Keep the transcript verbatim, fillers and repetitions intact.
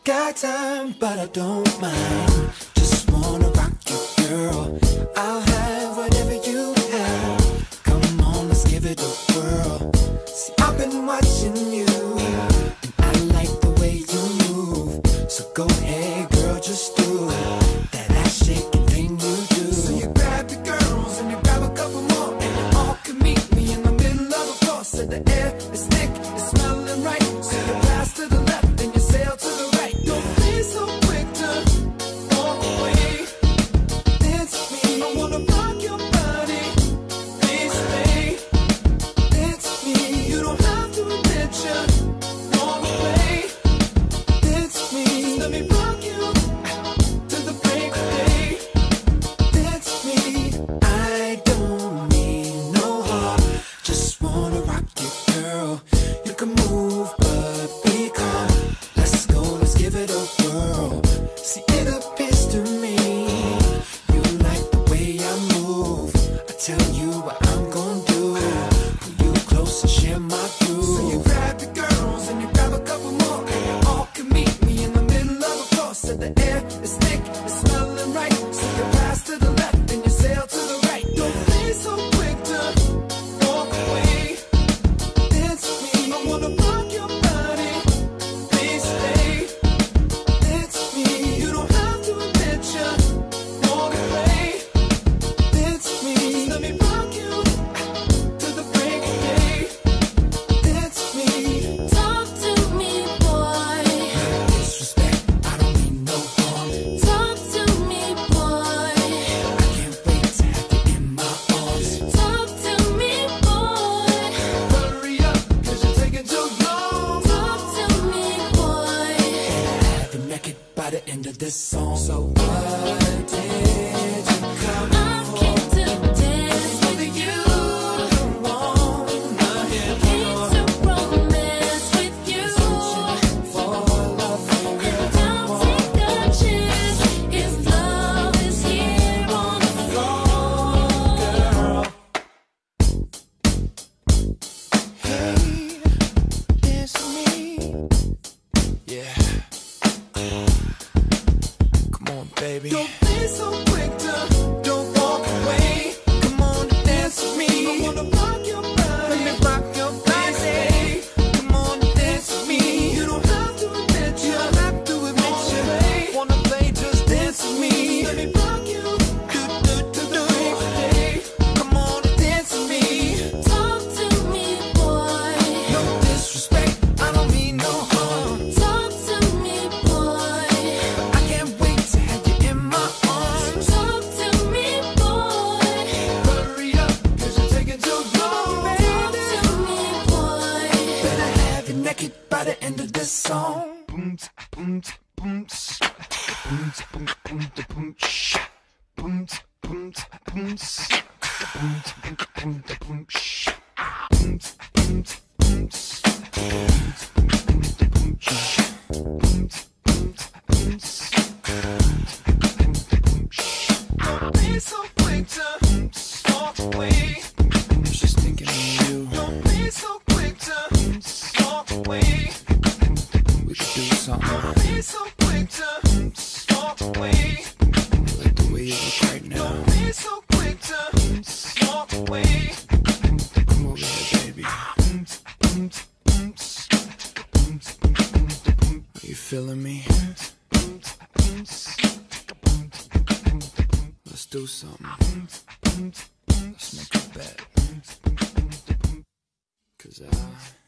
got time, but I don't mind. Just wanna rock you, girl. I'll have whatever you have. Come on, let's give it a whirl. See, I've been watching you, and I like the way you move. So go ahead, girl, just do that ass shaking thing you do. So you grab your girls and you grab a couple more, and you all can meet me in the middle of the floor. So the air is thick, it's smelling right. So you pass to the left and you sail to the right. Don't be so quick to walk away. Dance with me, I wanna rock your body. Please stay. Dance with me, you don't have to admit you walk away. Dance with me, just let me rock you to the break of day. Dance with me, I don't need no harm. Just wanna rock you, girl. You can move, but be calm. Let's go, let's give it a whirl. See, it appears to me you like the way I move. I tell you what I'm gonna do. Pull you close and share my groove. So you grab your girls and you grab a couple more, and you all can meet me in the middle of the floor. So the air is thick, it's smelling right. So you pass to the left and you sail to the right. Don't be so quick to walk away. Dance with me, I wanna rock your body. Please stay. Dance with me, you don't have to admit you walk away. Dance with me, just let me rock you to the break of day. Dance with me. Talk to me, boy. Disrespect, I don't mean no harm. Talk to me, boy. I can't wait to have you in my arms. Talk to me, boy. Hurry up, cause you're taking too long. Talk to me, boy. Have you naked by the end of this song. So what did you come I came to dance with you. wanna hear Came to romance with you. for love for real? Now take a chance if love is here on the floor. Girl. Hey, dance with me. Yeah. Come on, baby. Don't be so quick to don't walk away. Come on and dance with me. I wanna rock your body. Let me rock your body. Come on and dance with me. You don't have to admit you. You don't have to admit you. Wanna play, just dance with me. Let me rock you. Do, do, do, do. Come on and dance with me. Talk to me, boy. No disrespect, I don't mean no harm. Talk to me, boy. I can't wait to have you in my arms. Talk to me, boy. Hurry up, cause you're taking too long, Talk baby. to me, boy. Better have you naked by the end of this song. Boom, tsk, boom, tsk, boom, tsk. Boom, tsk, boom, boom, tsk, boom, tsk. Boom, tsk, boom, tsk, boom, tsk. Boom, tsk, boom, boom, tsk, boom, tsk. Boom, tsk, boom, tsk, boom, tsk. Boom, tsk, boom, boom, tsk, boom, tsk. Boom, tsk, boom, tsk, boom, tsk. Boom, tsk, boom, boom, tsk, boom, tsk. Don't be so quick to walk away. I'm just thinking of you. Don't be so quick to walk away. We should do something. Don't be so quick to walk away. I like the way you look right now. Don't be so quick to walk away. Come over here, baby. Are you feeling me? Let's do something. Let's make a bet. Cause I